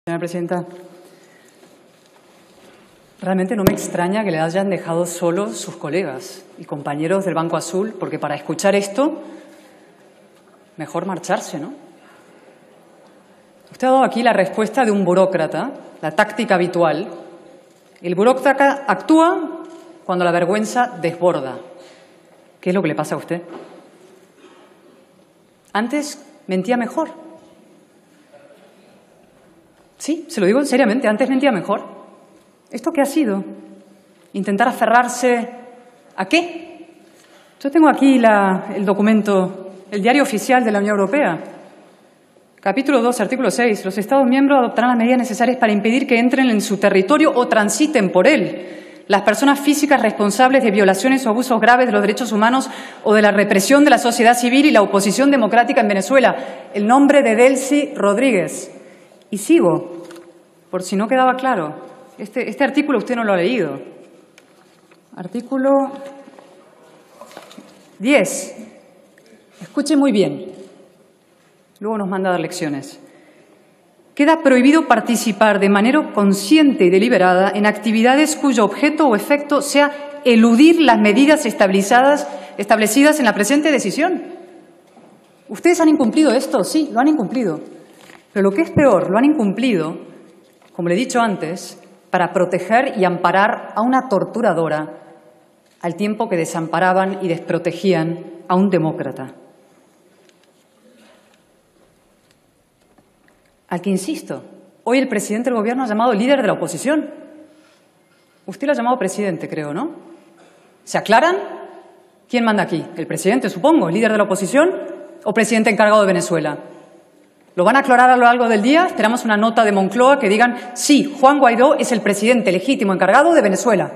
Señora Presidenta, realmente no me extraña que le hayan dejado solos sus colegas y compañeros del Banco Azul, porque para escuchar esto, mejor marcharse, ¿no? Usted ha dado aquí la respuesta de un burócrata, la táctica habitual. El burócrata actúa cuando la vergüenza desborda. ¿Qué es lo que le pasa a usted? Antes mentía mejor. Sí, se lo digo seriamente, antes mentía mejor. ¿Esto qué ha sido? ¿Intentar aferrarse a qué? Yo tengo aquí el documento, el diario oficial de la Unión Europea. Capítulo 2, artículo 6. Los Estados miembros adoptarán las medidas necesarias para impedir que entren en su territorio o transiten por él las personas físicas responsables de violaciones o abusos graves de los derechos humanos o de la represión de la sociedad civil y la oposición democrática en Venezuela. El nombre de Delcy Rodríguez. Y sigo, por si no quedaba claro. Este artículo usted no lo ha leído. Artículo 10. Escuche muy bien. Luego nos manda a dar lecciones. Queda prohibido participar de manera consciente y deliberada en actividades cuyo objeto o efecto sea eludir las medidas establecidas en la presente decisión. ¿Ustedes han incumplido esto? Sí, lo han incumplido. Pero lo que es peor, lo han incumplido, como le he dicho antes, para proteger y amparar a una torturadora al tiempo que desamparaban y desprotegían a un demócrata. Al que insisto, hoy el presidente del Gobierno ha llamado líder de la oposición. Usted lo ha llamado presidente, creo, ¿no? ¿Se aclaran? ¿Quién manda aquí? El presidente, supongo, líder de la oposición o presidente encargado de Venezuela. ¿Lo van a aclarar a lo largo del día? Esperamos una nota de Moncloa que digan sí, Juan Guaidó es el presidente legítimo encargado de Venezuela.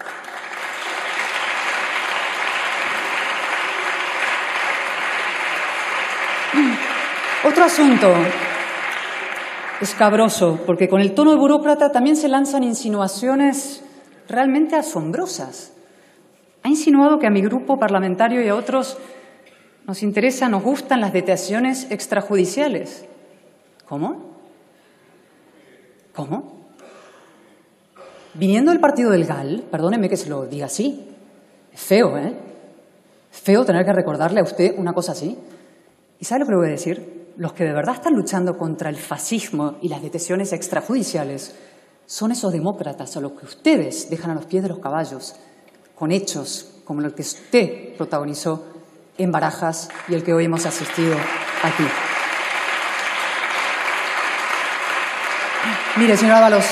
Otro asunto escabroso, porque con el tono de burócrata también se lanzan insinuaciones realmente asombrosas. Ha insinuado que a mi grupo parlamentario y a otros nos interesan, nos gustan las detenciones extrajudiciales. ¿Cómo? ¿Cómo? Viniendo del partido del GAL, perdóneme que se lo diga así, es feo, ¿eh? Es feo tener que recordarle a usted una cosa así. ¿Y sabe lo que le voy a decir? Los que de verdad están luchando contra el fascismo y las detenciones extrajudiciales son esos demócratas a los que ustedes dejan a los pies de los caballos, con hechos como los que usted protagonizó en Barajas y el que hoy hemos asistido aquí. Mire, señor Ábalos,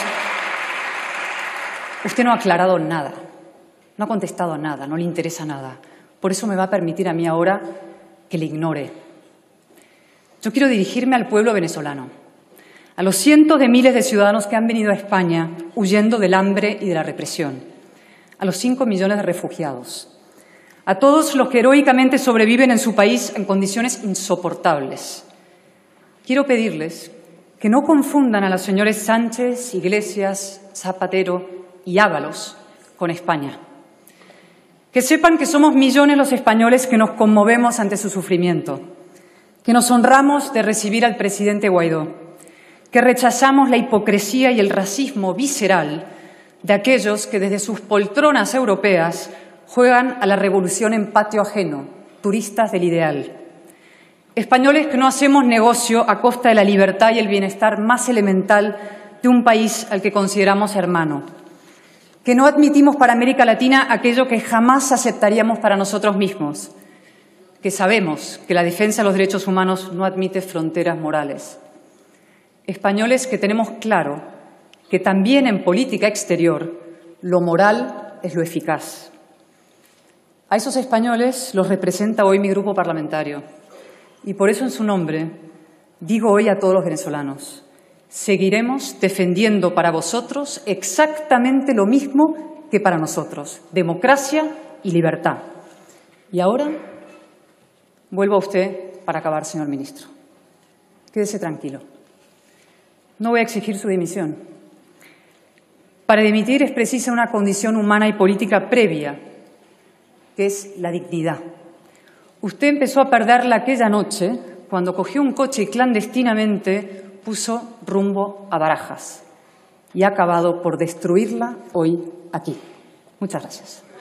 usted no ha aclarado nada, no ha contestado nada, no le interesa nada. Por eso me va a permitir a mí ahora que le ignore. Yo quiero dirigirme al pueblo venezolano, a los cientos de miles de ciudadanos que han venido a España huyendo del hambre y de la represión, a los 5 millones de refugiados, a todos los que heroicamente sobreviven en su país en condiciones insoportables. Quiero pedirles que no confundan a los señores Sánchez, Iglesias, Zapatero y Ábalos con España. Que sepan que somos millones los españoles que nos conmovemos ante su sufrimiento, que nos honramos de recibir al presidente Guaidó, que rechazamos la hipocresía y el racismo visceral de aquellos que desde sus poltronas europeas juegan a la revolución en patio ajeno, turistas del ideal. Españoles que no hacemos negocio a costa de la libertad y el bienestar más elemental de un país al que consideramos hermano. Que no admitimos para América Latina aquello que jamás aceptaríamos para nosotros mismos. Que sabemos que la defensa de los derechos humanos no admite fronteras morales. Españoles que tenemos claro que también en política exterior lo moral es lo eficaz. A esos españoles los representa hoy mi grupo parlamentario y por eso en su nombre digo hoy a todos los venezolanos, seguiremos defendiendo para vosotros exactamente lo mismo que para nosotros, democracia y libertad. Y ahora vuelvo a usted para acabar, señor ministro. Quédese tranquilo. No voy a exigir su dimisión. Para dimitir es precisa una condición humana y política previa, que es la dignidad. Usted empezó a perderla aquella noche cuando cogió un coche y clandestinamente puso rumbo a Barajas y ha acabado por destruirla hoy aquí. Muchas gracias.